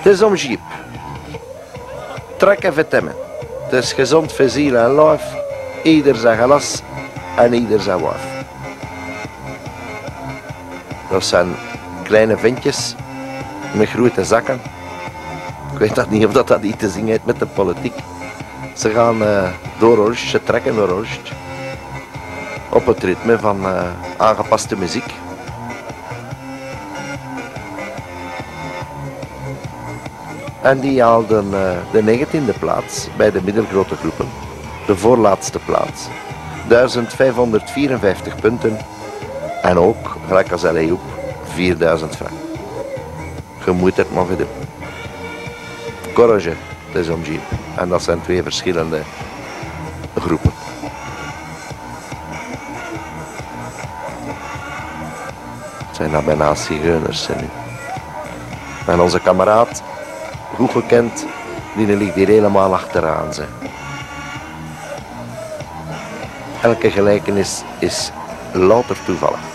Het is om jeep. Trek even temmen. Het is gezond voor ziel en lijf. Ieder zijn glas en ieder zijn wijf. Dat zijn kleine ventjes met grote zakken. Ik weet dat niet of dat iets te zien heeft met de politiek. Ze gaan door Orst, ze trekken door Orst. Op het ritme van aangepaste muziek. En die haalden de 19e plaats bij de middelgrote groepen. De voorlaatste plaats. 1554 punten. En ook, gelijk als Allee 4000 frank. Je moet het maar doen. Courage, het is om jeep. En dat zijn twee verschillende groepen. Het zijn dat bijna zigeuners nu. En onze kameraad, goed gekend, die ligt hier helemaal achteraan. Ze. Elke gelijkenis is louter toevallig.